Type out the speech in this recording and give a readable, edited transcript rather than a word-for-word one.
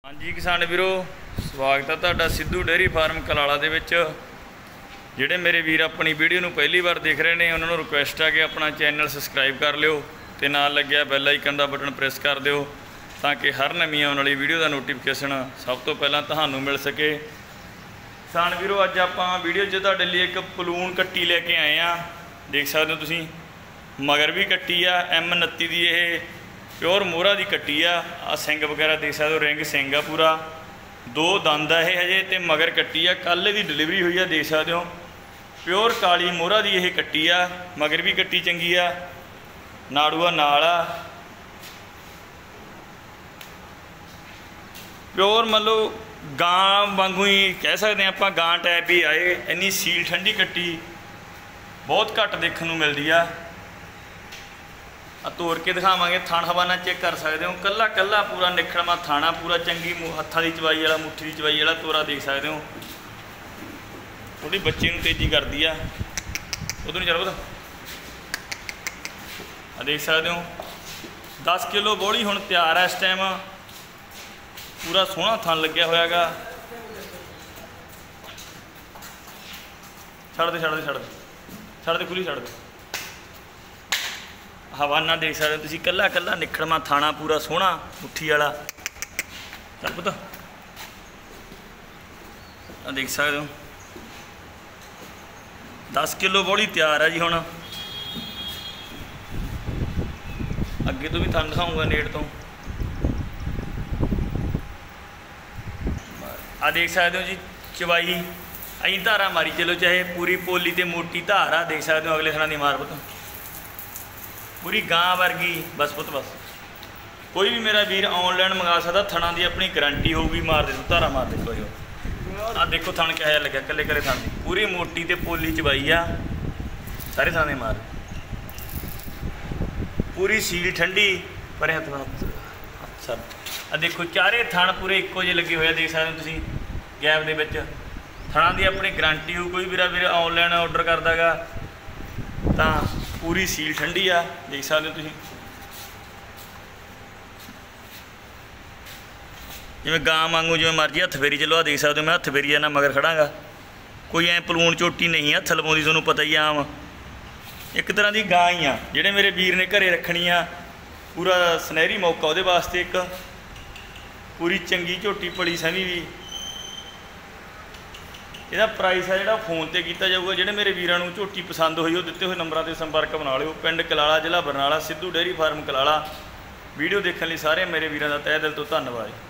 हाँ जी किसान वीरो, स्वागत है तुहाडा सिद्धू डेयरी फार्म कलाला दे विच। जिहड़े मेरे वीर अपनी वीडियो नूं पहली बार देख रहे हैं उन्होंने रिक्वेस्ट है कि अपना चैनल सबसक्राइब कर लिओ ते नाल लग्गिया बैल आइकन का बटन प्रेस कर दिओ ताकि हर नवीं आउण वाली वीडियो का नोटिफिकेशन सब तो पहलां तुहानूं मिल सके। किसान वीरो, अज आपां वीडियो च तुहाडे लई एक पलून कट्टी लैके आए हैं। देख सकते हो तुसीं, मगर भी कट्टी आ M29 दी ये प्योर मोहरा की कट्टी आ। सिंग वगैरह देख सकते हो, रिंग सिंग आ पूरा, दो दंद है हजे तो मगर कट्टी आ। कल की डिलीवरी हुई है, देख सकते हो प्योर काली मोहरा की यह कट्टी आ। मगर भी कट्टी चंगी आ, नाड़ूआ नाल आ, प्योर मतलब गां वांगू ही कह सकते हैं आप, गां टाइप ही आए। इन्नी सील ठंडी कट्टी बहुत घट देखने को मिलती है। तोड़ के दिखावे, थान हवाना चेक कर सकते हो, कला कला पूरा निखड़मा थाना, पूरा चंगी हत्थों की चवाई वाला, मुट्ठी की चवाई वाला तोरा देख सकते हो। थोड़ी बच्चे नूं तेजी करती है, उधर नहीं चलो देख सकते हो। 10 किलो बोली हुण तैयार है इस टाइम, पूरा सोहना थन लग्या होयागा। छड़ दे छड़ दे छड़ दे छड़ दे, खुली छड़ दे। हवाना देख सकते हो तुसीं, कला कला निखड़मा थाना, पूरा सोहना मुट्ठी वाला। चल पुत्त देख सकते हो, 10 किलो बोली तैयार है जी। हुण अगे तो भी थन दिखाऊंगा नेड़ तो। आ देख सकते हो जी चवाई, अं धारा मारी चलो, चाहे पूरी पोली तो मोटी धार आ। देख सकते हो अगले थना की मार पुत्त, पूरी गां वर्गी। बस पुत बस, कोई भी मेरा वीर ऑनलाइन मंगा सकता। थना की अपनी गारंटी होगी। मार दे धारा मार दे कोई। आ देखो थन क्या लगे, कले कले थन की पूरी मोटी तो पोली चबाई आ। सारे थाने मार, पूरी सील ठंडी पर। अच्छा आ देखो चारे थन पूरे इक्को जे लगे हुए, देख सकते हो तुसीं गैप दे विच। थना की अपनी गारंटी हो, कोई वीर ऑनलाइन ऑर्डर करदा गा तां पूरी सील ठंडी आ। देख सकते हो तुसीं, जिवें गां वांगू जिवें मर्जी हत्थ फेरी चलो। देख सकते हो मैं हत्थ फेरी जाना, मगर खड़ांगा। कोई ऐ पलून झोटी नहीं हत्थ लवाउंदी, तुहानूं पता ही आम एक तरह की गां ही आ। जिहड़े मेरे वीर ने घरे रखनी आ, पूरा सुनहरी मौका उहदे वास्ते। एक पूरी चंगी झोटी पली सवी भी। ਇਹਦਾ प्राइस है ਜਿਹੜਾ फोन ਤੇ ਕੀਤਾ ਜਾਊਗਾ। ਜਿਹੜੇ ਮੇਰੇ ਵੀਰਾਂ ਨੂੰ ਝੋਟੀ पसंद ਹੋਈ ਉਹ ਦਿੱਤੇ ਹੋਏ ਨੰਬਰਾਂ ਤੇ ਸੰਪਰਕ ਬਣਾ ਲਿਓ। ਪਿੰਡ ਕਲਾਲਾ, ਜ਼ਿਲ੍ਹਾ Barnala, Sidhu dairy farm Kalala. Video ਦੇਖਣ ਲਈ ਸਾਰੇ ਮੇਰੇ ਵੀਰਾਂ ਦਾ ਤਹਿ ਦਿਲ ਤੋਂ ਧੰਨਵਾਦ।